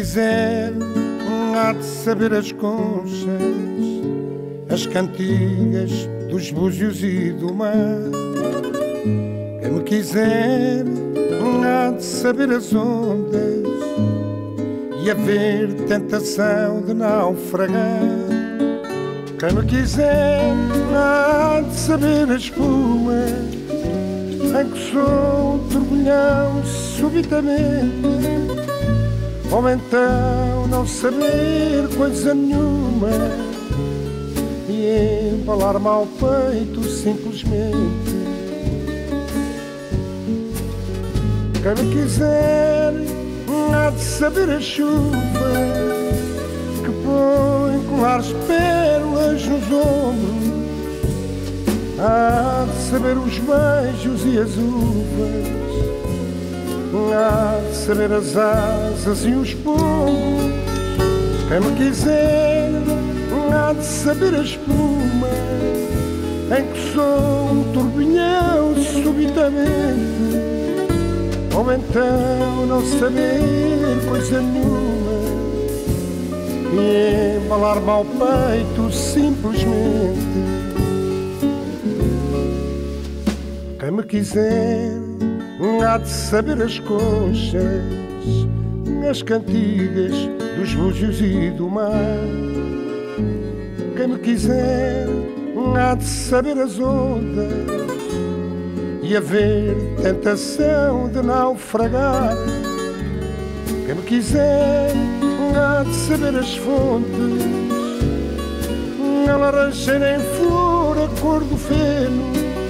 quiser há de saber as conchas, as cantigas dos búzios e do mar. Quem me quiser há de saber as ondas e haver tentação de naufragar. Quem me quiser há de saber a espuma em que sou um turbilhão subitamente, ou então não saber coisa nenhuma e embalar-me ao peito simplesmente. Quem me quiser há de saber a chuva que põe colares de pérolas nos ombros, há de saber os beijos e as uvas, há de saber as asas e os pombos. Quem me quiser há de saber a espuma em que sou um turbilhão subitamente, ou então não saber coisa nenhuma e embalar-me ao peito simplesmente. Quem me quiser há de saber as conchas, as cantigas dos búzios e do mar. Quem me quiser há de saber as ondas e haver tentação de naufragar. Quem me quiser há de saber as fontes, a laranjeira em flor, a cor do feno,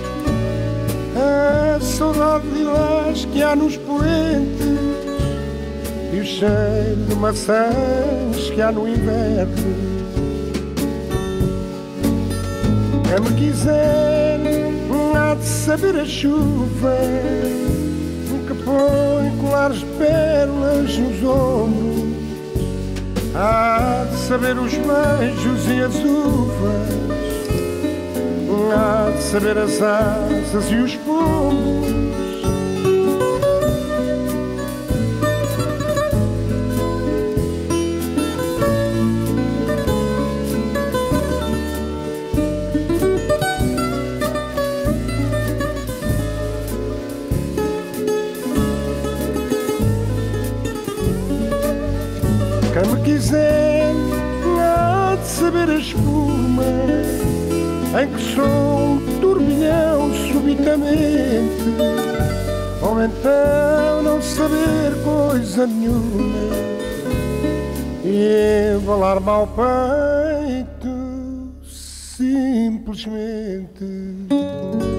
a saudade de lilás que há nos poentes e o cheiro de maçãs que há no inverno. Quem me quiser há de saber a chuva que põe colares de pérolas nos ombros, há de saber os beijos e as uvas, há de saber as asas e os pombos. Quem me quiser há de saber a espuma em que sou um turbilhão subitamente, ou então não saber coisa nenhuma e embalar-me ao peito simplesmente.